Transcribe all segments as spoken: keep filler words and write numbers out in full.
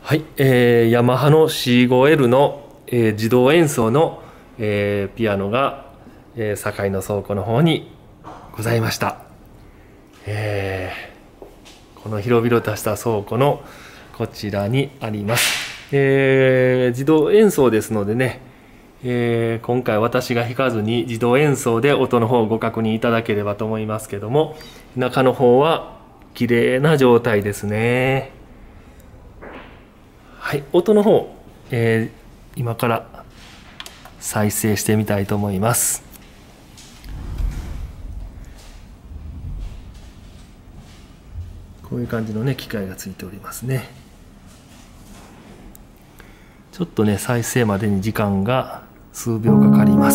はい、えー、ヤマハの シーファイブエル の、えー、自動演奏の、えー、ピアノが、えー、堺の倉庫の方にございました。えー、この広々とした倉庫のこちらにあります。えー、自動演奏ですのでね、えー、今回私が弾かずに自動演奏で音の方をご確認いただければと思いますけども、中の方は綺麗な状態ですね。はい、音の方、えー、今から再生してみたいと思います。こういう感じのね機械がついておりますね。ちょっとね再生までに時間が数秒かかります。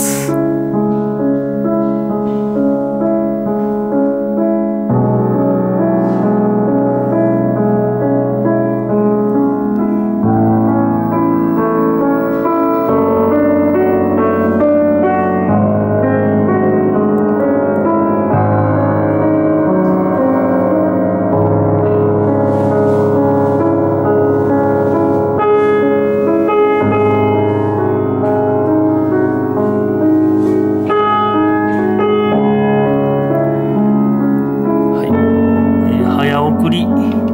送り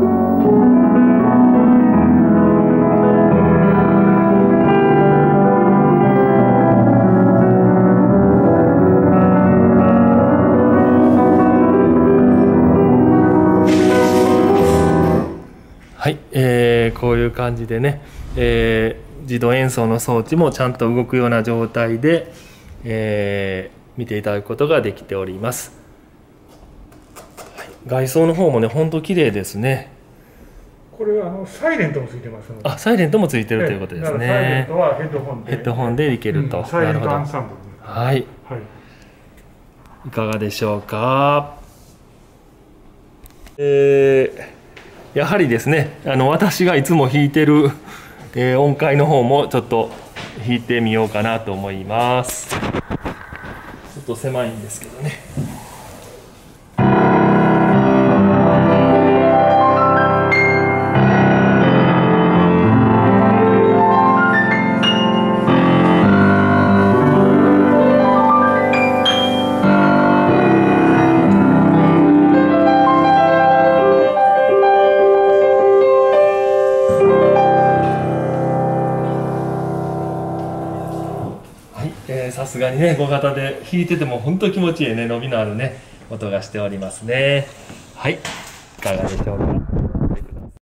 はい、えー、こういう感じでね、えー、自動演奏の装置もちゃんと動くような状態で、えー、見ていただくことができております。外装の方もね、本当綺麗ですね。 これはあのサイレントもついてますので。 あ、サイレントもついてるということですね。 サイレントはヘッドホンで。 ヘッドホンでいけると。 うん、サイレントアンサンブル。 はい。はい。いかがでしょうか。えー、やはりですね、あの私がいつも弾いてる、えー、音階の方もちょっと弾いてみようかなと思います。ちょっと狭いんですけどね。さすがにね、小型で弾いてても本当気持ちいいね、伸びのあるね、音がしておりますね。はい、いかがでしょうか。